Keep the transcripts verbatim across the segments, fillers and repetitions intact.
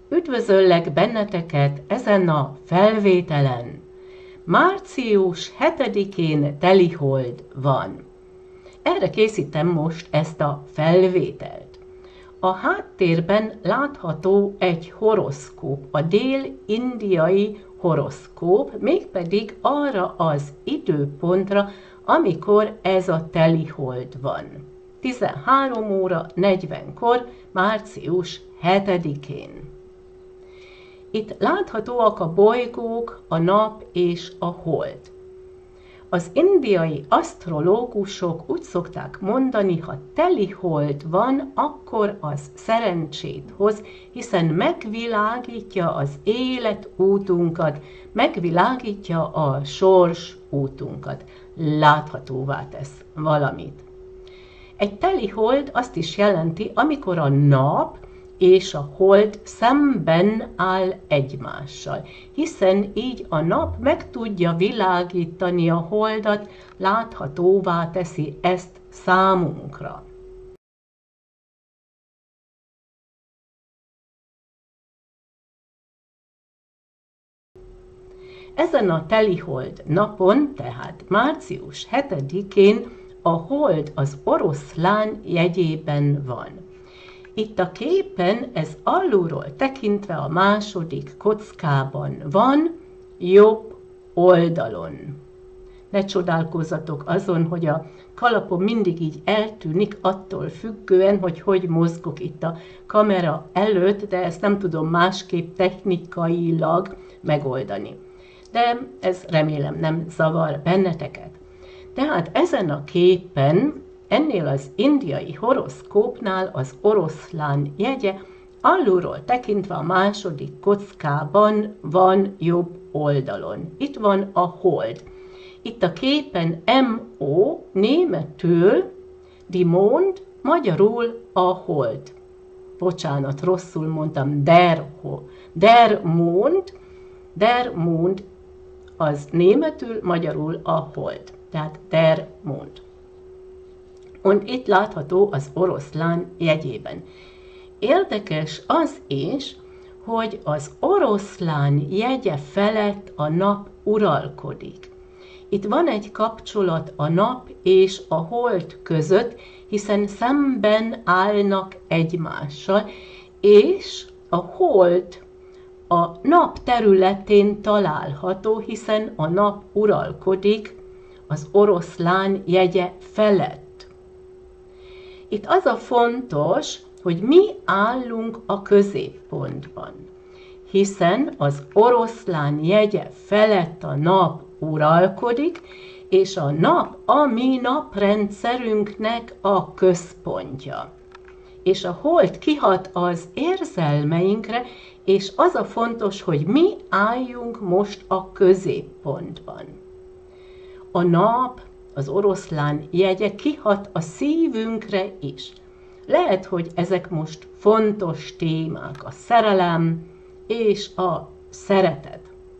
Üdvözöllek benneteket ezen a felvételen. Március hetedikén telihold van. Erre készítem most ezt a felvételt. A háttérben látható egy horoszkóp, a dél-indiai horoszkóp, mégpedig arra az időpontra, amikor ez a telihold van. tizenhárom óra negyvenkor, március hetedikén. Itt láthatóak a bolygók, a nap és a hold. Az indiai asztrológusok úgy szokták mondani, ha telihold van, akkor az szerencsét hoz, hiszen megvilágítja az életútunkat, megvilágítja a sors útunkat, láthatóvá tesz valamit. Egy telihold azt is jelenti, amikor a nap és a hold szemben áll egymással, hiszen így a nap meg tudja világítani a holdat, láthatóvá teszi ezt számunkra. Ezen a telihold napon, tehát március hetedikén a hold az oroszlán jegyében van. Itt a képen ez alulról tekintve a második kockában van, jobb oldalon. Ne csodálkozzatok azon, hogy a kalapom mindig így eltűnik attól függően, hogy hogy mozgok itt a kamera előtt, de ezt nem tudom másképp technikailag megoldani. De ez remélem nem zavar benneteket. Tehát ezen a képen, ennél az indiai horoszkópnál az oroszlán jegye alulról tekintve a második kockában van jobb oldalon. Itt van a hold. Itt a képen em o németül die Mond, magyarul a hold. Bocsánat, rosszul mondtam, der, der Mond, der Mond az németül, magyarul a hold. Tehát der Mond. Und itt látható az oroszlán jegyében. Érdekes az is, hogy az oroszlán jegye felett a nap uralkodik. Itt van egy kapcsolat a nap és a hold között, hiszen szemben állnak egymással, és a hold a nap területén található, hiszen a nap uralkodik az oroszlán jegye felett. Itt az a fontos, hogy mi állunk a középpontban, hiszen az oroszlán jegye felett a nap uralkodik, és a nap a mi naprendszerünknek a központja. És a hold kihat az érzelmeinkre, és az a fontos, hogy mi álljunk most a középpontban. A nap, az oroszlán jegye kihat a szívünkre is. Lehet, hogy ezek most fontos témák, a szerelem és a szeretet.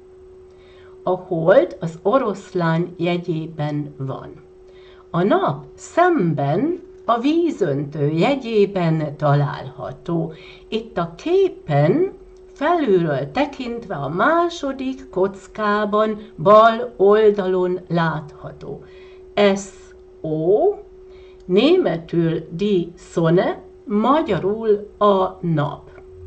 A hold az oroszlán jegyében van. A nap szemben a vízöntő jegyében található. Itt a képen felülről tekintve a második kockában bal oldalon látható. es o, németül die Sonne, magyarul a nap.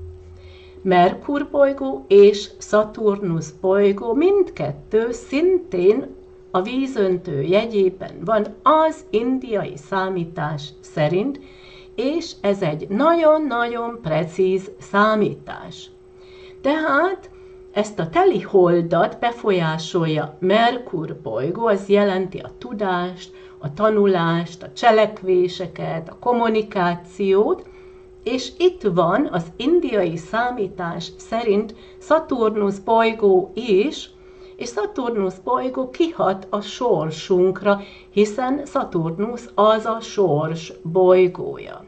Merkur bolygó és Szaturnusz bolygó mindkettő szintén a vízöntő jegyében van az indiai számítás szerint, és ez egy nagyon-nagyon precíz számítás. Tehát ezt a teliholdat befolyásolja Merkur bolygó, az jelenti a tudást, a tanulást, a cselekvéseket, a kommunikációt, és itt van az indiai számítás szerint Szaturnusz bolygó is, és Szaturnusz bolygó kihat a sorsunkra, hiszen Szaturnusz az a sors bolygója.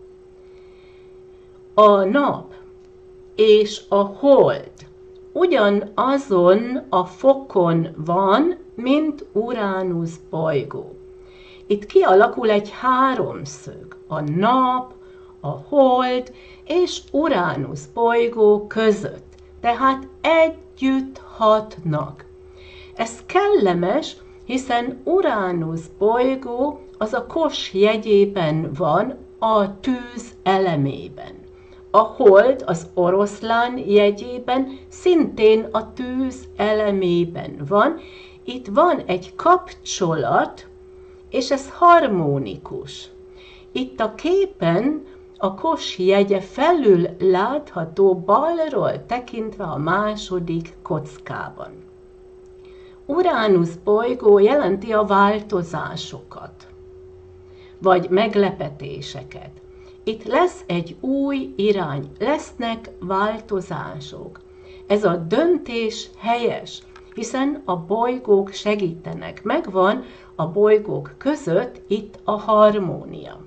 A nap és a hold ugyanazon a fokon van, mint Uránusz bolygó. Itt kialakul egy háromszög, a nap, a Hold és Uránusz bolygó között, tehát együtt hatnak. Ez kellemes, hiszen Uránusz bolygó az a Kos jegyében van, a tűz elemében. A Hold az Oroszlán jegyében szintén a tűz elemében van. Itt van egy kapcsolat, és ez harmonikus. Itt a képen a Kos jegye felül látható balról tekintve a második kockában. Uránusz bolygó jelenti a változásokat, vagy meglepetéseket. Itt lesz egy új irány, lesznek változások. Ez a döntés helyes, hiszen a bolygók segítenek. Megvan a bolygók között itt a harmónia.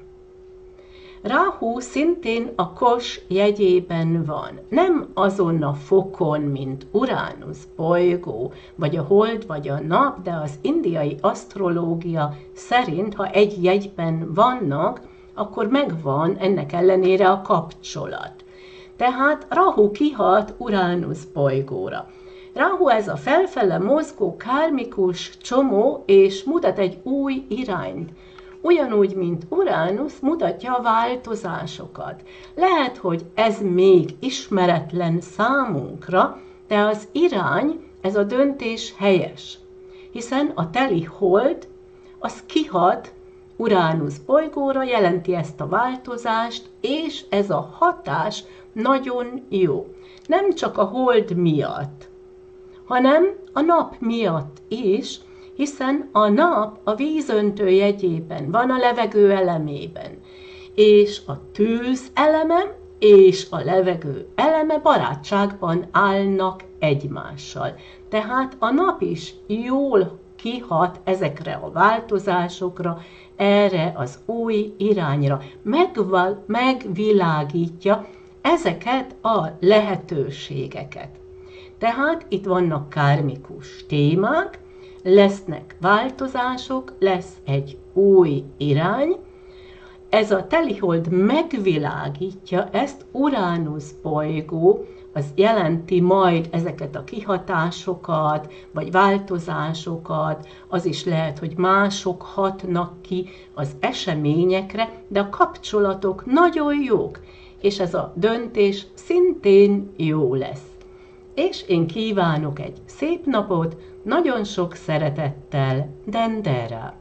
Ráhu szintén a Kos jegyében van, nem azon a fokon, mint Uránusz bolygó, vagy a Hold, vagy a Nap, de az indiai asztrológia szerint, ha egy jegyben vannak, akkor megvan ennek ellenére a kapcsolat. Tehát Rahu kihat Uránusz bolygóra. Rahu ez a felfele mozgó kármikus csomó, és mutat egy új irányt. Ugyanúgy, mint Uránusz mutatja a változásokat. Lehet, hogy ez még ismeretlen számunkra, de az irány, ez a döntés helyes. Hiszen a teli Hold, az kihat Uránusz bolygóra, jelenti ezt a változást, és ez a hatás nagyon jó. Nem csak a Hold miatt, hanem a Nap miatt is, hiszen a Nap a vízöntő jegyében van, a levegő elemében, és a tűz eleme és a levegő eleme barátságban állnak egymással. Tehát a Nap is jól kihat ezekre a változásokra, erre az új irányra, Megval- megvilágítja ezeket a lehetőségeket. Tehát itt vannak kármikus témák, lesznek változások, lesz egy új irány. Ez a telihold megvilágítja ezt, Uránusz bolygó, az jelenti majd ezeket a kihatásokat, vagy változásokat, az is lehet, hogy mások hatnak ki az eseményekre, de a kapcsolatok nagyon jók, és ez a döntés szintén jó lesz. És én kívánok egy szép napot, nagyon sok szeretettel, Dendera!